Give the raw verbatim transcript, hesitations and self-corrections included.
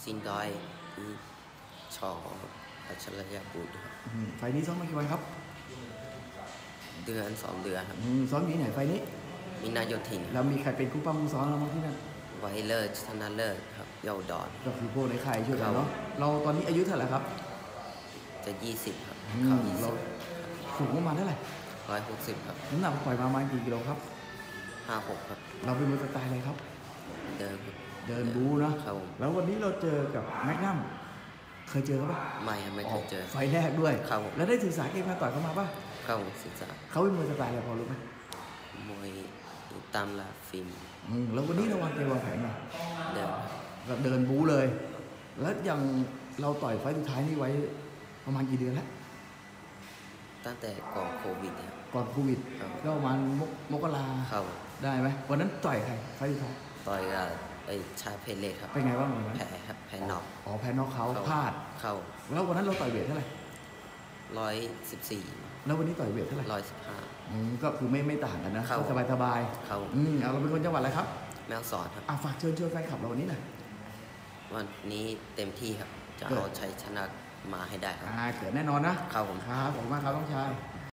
สินดอยชออัจฉริยะบุตรครับไฟนี้ซ้อมมากี่วันครับเดือนสองเดือนครับซ้อมอยู่ที่ไหนไฟนี้มีนายโยธินแล้วมีใครเป็นคู่ปั้มคู่ซ้อมเราบ้างที่นั่นไวเลิศธนาเลิศครับเยาวดอนก็คือพวกในค่ายช่วยกันเนาะเราตอนนี้อายุเท่าไหร่ครับจะยี่สิบครับเราสูงประมาณเท่าไหร่ร้อยหกสิบครับน้ำหนักปล่อยมาประมาณกี่กิโลครับห้าหกครับเราเป็นมวยสไตล์อะไรครับเดินเดินบูนะแล้ววันนี้เราเจอกับแมกนัมเคยเจอเขาปะไม่ไม่เคยเจอไฟแรกด้วยครับแล้วได้ศึกษาเกมมาต่อยเขามาปะครับศึกษาเขาเป็นมวยสไตล์อะไรพอรู้ไหมมวยตามลาฟินแล้ววันนี้เราวางเกมวางแผนไงเดินเดินบูเลยแล้วยังเราต่อยไฟสุดท้ายนี่ไว้ประมาณกี่เดือนแล้วตั้งแต่ก่อนโควิดก่อนโควิดก็ประมาณมกราได้ไหมวันนั้นต่อยใครไฟสุดท้ายต่อยกับไอ้ชายเพลเลตครับเป็นไงบ้างวันนั้นแพ้ครับแพ้น็อกอ๋อแพ้น็อกเขาพลาดเข้าแล้ววันนั้นเราต่อยเวทเท่าไหร่ร้อยสิบสี่แล้ววันนี้ต่อยเวทเท่าไหร่ร้อยสิบห้าก็คือไม่ไม่ต่างกันนะสบายสบายเข้าอืมเอาเราเป็นคนจังหวัดอะไรครับแมวสอดครับอ่ะฝากเชิญชวนแฟนคลับเราวันนี้หน่อยวันนี้เต็มที่ครับจะเอาชัยชนะมาให้ได้ครับอ่าเกิดแน่นอนนะครับผมครับผมมากครับต้องชาย